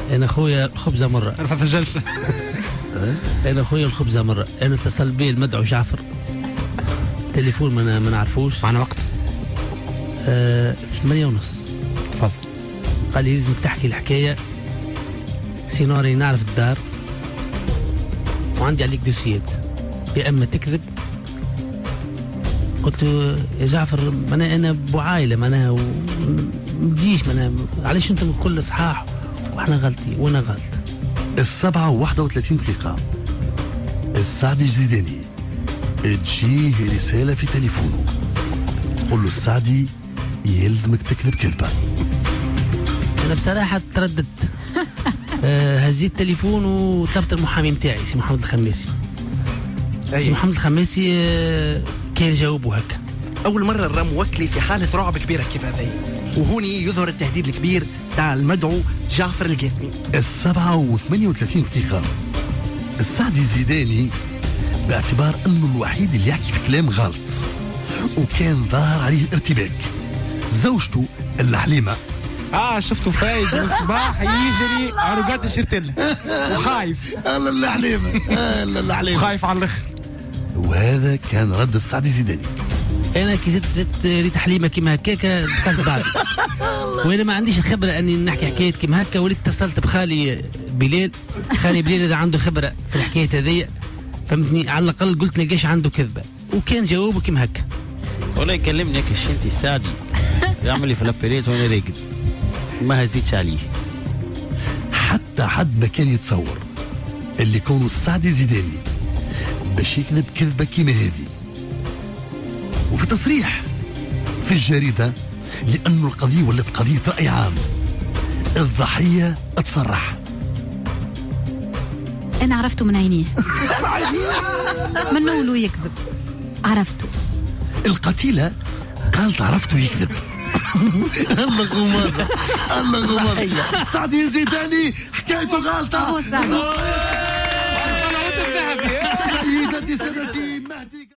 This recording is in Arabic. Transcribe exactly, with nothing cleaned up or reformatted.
انا اخويا الخبزه مره رفعت الجلسه. انا اخويا الخبزه مره، انا اتصل بي المدعو جعفر تليفون ما ما نعرفوش. معنا وقت. آه ثمانية ونص. تفضل. قال لي لازمك تحكي الحكايه سيناري نعرف الدار وعندي عليك دوسيات، يا اما تكذب. قلت له يا جعفر معناها انا ابو عائله معناها متجيش معناها علاش انتم الكل صحاح واحنا غلطين وانا غلط. السبعة وواحدة وثلاثين دقيقة السعدي الزيداني تجيه رسالة في تليفونه تقول له السعدي يلزمك تكذب كذبة. أنا بصراحة ترددت. آه هزيت التليفون وطلبت المحامي متاعي سي محمد الخماسي. أيه. سي محمد الخماسي آه كان جاوبه هكا. أول مرة الرام وكلي في حالة رعب كبيرة كيف هذه، وهوني يظهر التهديد الكبير تاع المدعو جعفر القاسمي. السبعة وثمانية وثلاثين دقيقة السعدي الزيداني باعتبار أنه الوحيد اللي يحكي في كلام غلط وكان ظاهر عليه الارتباك. زوجته الحليمة اه شفته فايد الصباح يجري عروقات الشرتل وخايف. الله الحليمة الله الحليمة خايف على الاخر. وهذا كان رد السعدي الزيداني. انا كي زدت زدت ريت حليمه كيما هكاكا دخلت بعد. وانا ما عنديش الخبره اني نحكي حكايه كيما هكا، وليت اتصلت بخالي بلال. خالي بلال هذا عنده خبره في الحكايه هذيا فهمتني، على الاقل قلت لقاش عنده كذبه وكان جوابه كيما هكا. والله يكلمني هيك الشنتي السعدي يعمل لي في الابريت وانا راقد ما هزيتش عليه. حتى حد ما كان يتصور اللي كونه السعدي زيداني باش يكذب كذبه كيما هذه. وفي تصريح في الجريده لانه القضيه ولات قضيه راي عام، الضحيه تصرح. انا عرفته من عينيه. من نولو يكذب عرفته. القتيله قالت عرفته يكذب. الله غماضة الله غماضة. السعدي الزيداني حكايته غلطة. هو السعدي. سيدتي سادتي مهدي.